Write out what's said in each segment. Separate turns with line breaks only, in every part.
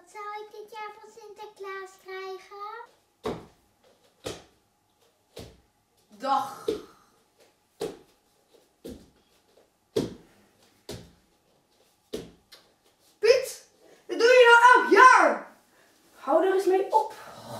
Wat zou ik dit jaar van Sinterklaas krijgen?
Dag. Piet, dit doe je nou elk jaar. Hou er eens mee op.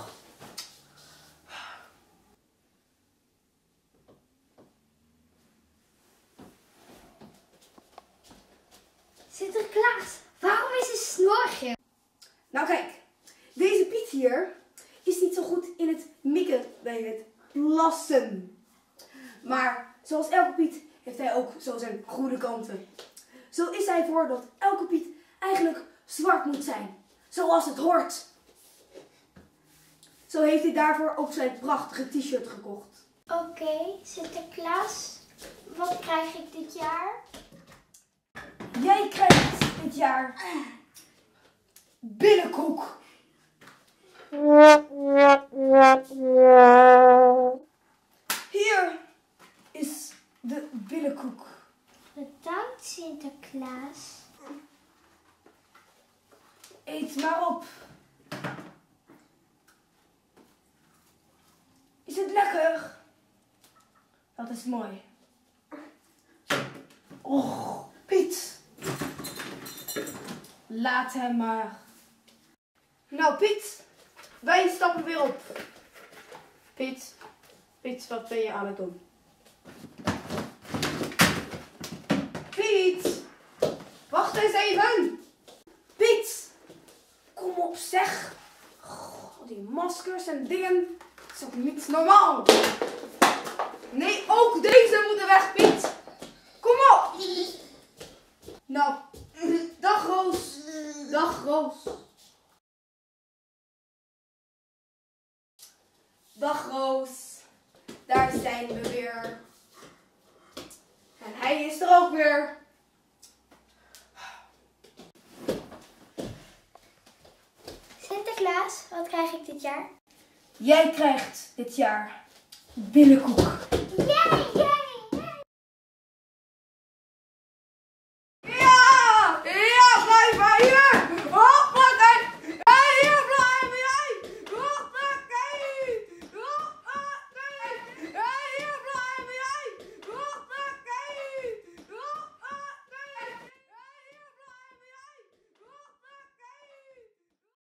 Sinterklaas, waarom is een snor geel?
Nou kijk, deze Piet hier is niet zo goed in het mikken bij het plassen. Maar zoals elke Piet heeft hij ook zo zijn goede kanten. Zo is hij voor dat elke Piet eigenlijk zwart moet zijn, zoals het hoort. Zo heeft hij daarvoor ook zijn prachtige t-shirt gekocht.
Oké, Sinterklaas, wat krijg ik dit jaar?
Jij krijgt dit jaar billenkoek. Hier is de billenkoek.
Bedankt, Sinterklaas.
Eet maar op. Is het lekker? Dat is mooi. Och, Piet. Laat hem maar. Nou, Piet. Wij stappen weer op. Piet, wat ben je aan het doen? Piet. Wacht eens even. Piet. Kom op, zeg. Al die maskers en dingen. Dat is ook niet normaal. Nee, ook deze moeten weg, Piet. Kom op. Nou, dag Roos. Dag Roos. Dag Roos. Daar zijn we weer. En hij is er ook weer.
Sinterklaas, wat krijg ik dit jaar?
Jij krijgt dit jaar billenkoek.